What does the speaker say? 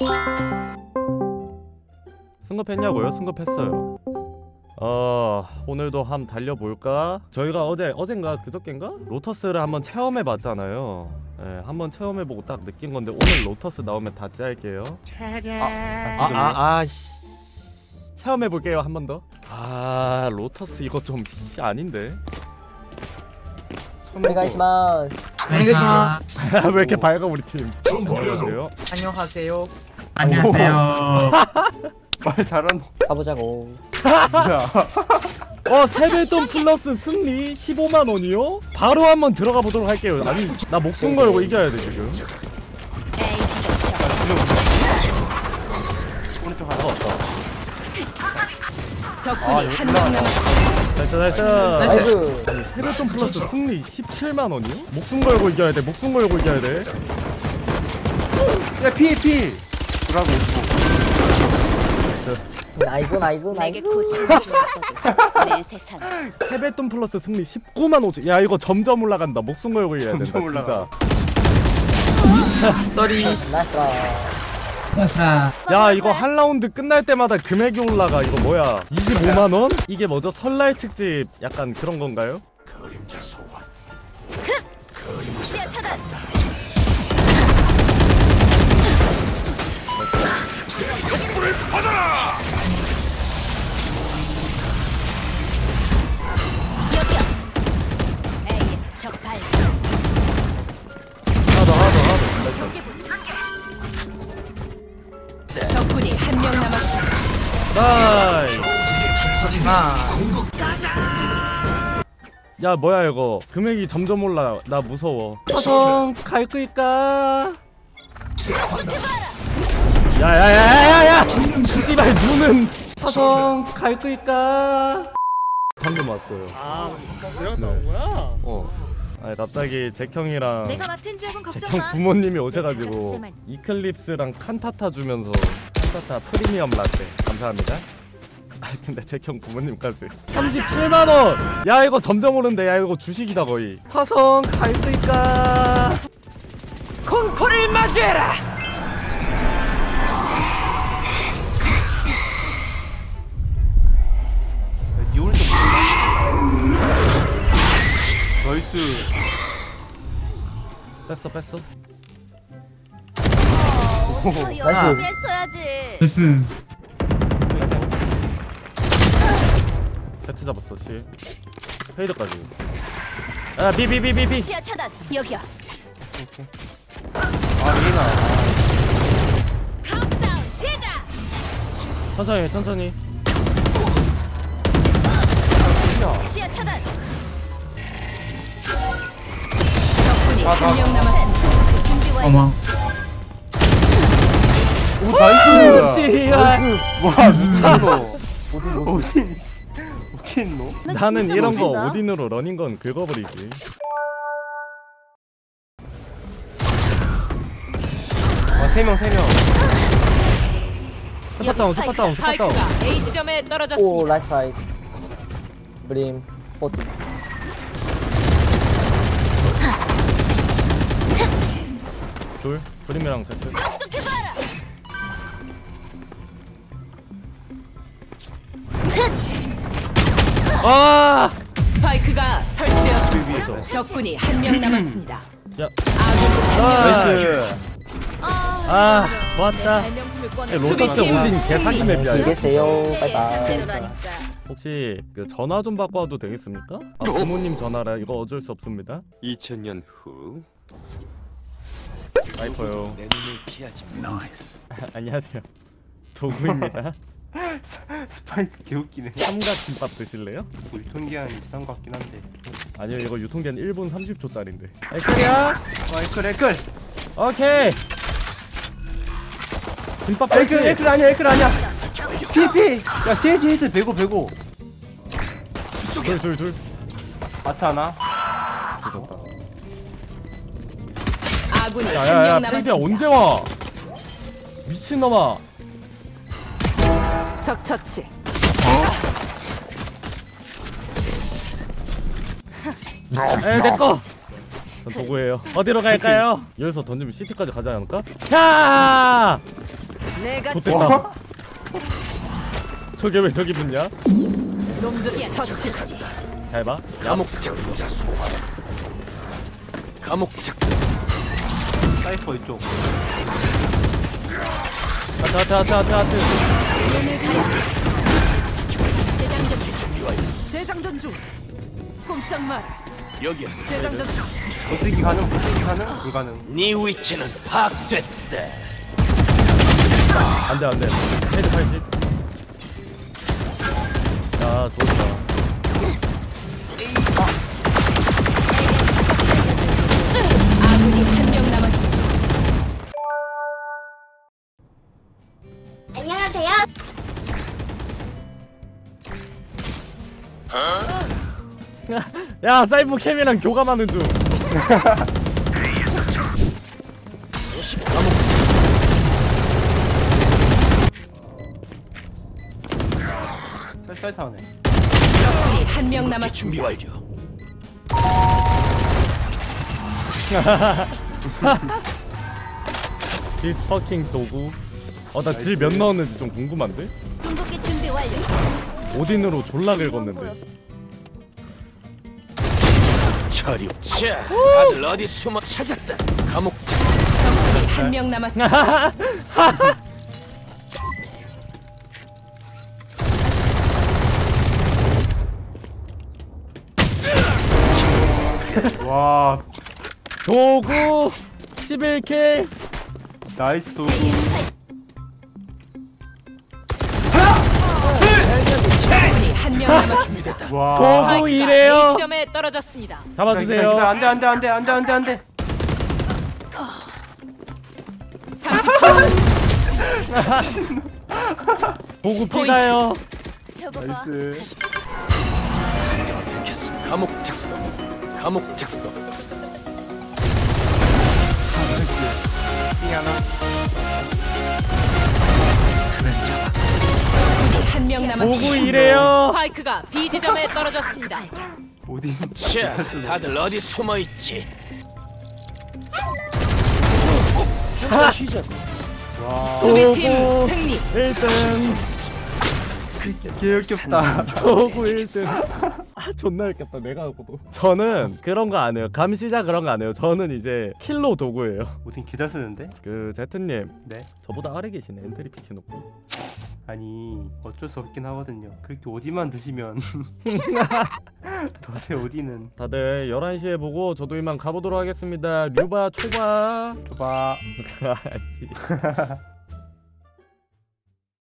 승급했냐고요? 승급했어요. 오늘도 한번 달려볼까? 저희가 어젠가 그저껜가? 로터스를 한번 체험해봤잖아요. 네, 한번 체험해보고 딱 느낀 건데 오늘 로터스 나오면 다지 할게요. 체험해볼게요. 한 번 더. 로터스 이거 좀 아닌데? 오네가이시마스. 왜 이렇게 밝아 우리 팀? 안녕하세요. 안녕하세요. 안녕하세요. 말 잘하노. 가보자고. 뭐야? 세뱃돈 플러스 승리 15만원이요? 바로 한번 들어가 보도록 할게요. 아니 나 목숨 걸고 이겨야 돼 지금. 오른쪽 하나 왔다. 적군이 한 명 남았습니다. 나이스. 아니 세뱃돈 플러스 승리 17만원이? 목숨 걸고 이겨야 돼. 목숨 걸고 이겨야 돼. 야 피. 브라보. 나이스. 내게 고통을 주었어도 내 세상. 세뱃돈 플러스 승리 19만 5천. 야 이거 점점 올라간다. 목숨 걸고 이겨야 된다 진짜. 쏘리. 나사. 야 이거 한 라운드 끝날 때마다 금액이 올라가. 이거 뭐야? 25만원? 이게 뭐죠? 설날 특집 약간 그런 건가요? 그림자 소환. 시야 차단. 불을 받아라. 여기요. A에서 적 발견. 하나 더. 적군이 한 명 남았습니다. 나이스. 야 뭐야 이거 금액이 점점 올라. 나 무서워. 파성 갈 거니까. 야야야야야야! 씨발 눈은 파성 갈 거니까. 방금 왔어요. 내가 나온 거야? 아니 갑자기 잭형이랑 내가 맡은 지역은 걱정 잭형 마. 부모님이 오셔가지고 이클립스랑 칸타타 주면서 칸타타 프리미엄 라떼 감사합니다. 근데 잭형 부모님까지 37만원! 야 이거 점점 오른데. 야 이거 주식이다 거의. 파성 갈 거니까. 공포를 맞이해라. 니 오른쪽. 나이스. 뺐어. 열심히 했어야지. 무슨 세트 잡았어 씨. 페이드까지. 야 비. 시야 차단. 여기요. 리나. 카운트다운 시작. 천천히. 시야 차단. 적군이 한 명 남았습니다. 준비 완료. 어머. 오 나이스. 씨발. 와 미쳤어. 어디 있노? 나는 이런 거 오딘으로 러닝건 긁어버리지. 세 명. 스팟다운. 스파이크가 A 지점에 오 떨어졌습니다. 라이트 사이드. 브림 포트. 둘 브림이랑 세트. 똑똑해봐라. 스파이크가 설치되었습니다. 적군이 한 명 남았습니다. 야. 나이스. 좋았다. 로터스 오딘 개사기 맵이야. 이게세요. 바이바이. 혹시 그 전화 좀 받고 와도 되겠습니까? 부모님 전화라 이거 어쩔 수 없습니다. 2000년 후 와이퍼요. 내 눈을 피하지 마. 안녕하세요. 도구입니다. 스파이크 개웃기네. 삼각김밥 드실래요? 유통기한 지난 것 같긴 한데. 아니요 이거 유통기한 1분 30초짜리인데. 에클이야? 에클. 오케이. 김밥 에클 아니야. 피. 야 세지 히트 105. 둘. 마트 하나. 좋다. 아군이 한 야야야 명 필비야 남았습니다. 언제 와? 미친놈아. 적 처치. 내꺼. 전 도구예요. 어디로 갈까요? 여기서 던지면 시티까지 가지 않을까? 야! 내가 좋댔다. 저게 왜 저기 붙냐? 놈들이 처치. 잘 봐. 감옥 그림자 소환. 감옥 작동. 사이퍼 이쪽. 하트. 눈을 가리지. 재장전 중. 꼼짝 마라. 여기야. 재장전 중. 버티기 가능? 불가능. 네 위치는 파악됐다. 안돼. 헤드 80. 야 좋다. 아군이 한 명 남았습니다. 안녕하세요. 야 사이버 캠이랑 교감하는 중. 사이트 하네. 적군이 한 명 남았습니다. 준비 완료. 딜 퍼킹 도구. 나 딜 몇 넣었는지 좀 궁금한데? 궁극기 준비 완료. 오딘으로 졸라 긁었는데. 처리. 자, 다들 어디 숨어 찾았다. 감옥 적군이 한 명 남았습니다. 와, 도구 11킬. 나이스 도구. 적군이 한 명 남았습니다. 준비됐다. 와. 도구 스파이크가 이래요. A점에 떨어졌습니다. 잡아주세요. 안돼. 30초. 도구 피가요. 저거 봐. 나이스. 들켰어. 감옥 작동. 감옥 작동. 삥 하나. 한 명 남았습니다. 도구 이래요. 스파이크가 B 지점에 떨어졌습니다. 오딘. 자, 다들 어디 숨어 있지? 와. 수비팀 도구 승리. 1등. 개역겹다. 도구 1등. 존나 웃겼다 내가 하고도. 저는 그런 거 안 해요. 감시자 그런 거 안 해요. 저는 이제 킬로 도구예요. 오딘 개잘 쓰는데? 그 제트님 네. 저보다 아래 계시네. 엔트리 픽해놓고. 아니 어쩔 수 없긴 하거든요. 그렇게 오디만 드시면 도대 오디는 다들 11시에 보고 저도 이만 가보도록 하겠습니다. 류바 초바. 줘봐. 아이씨.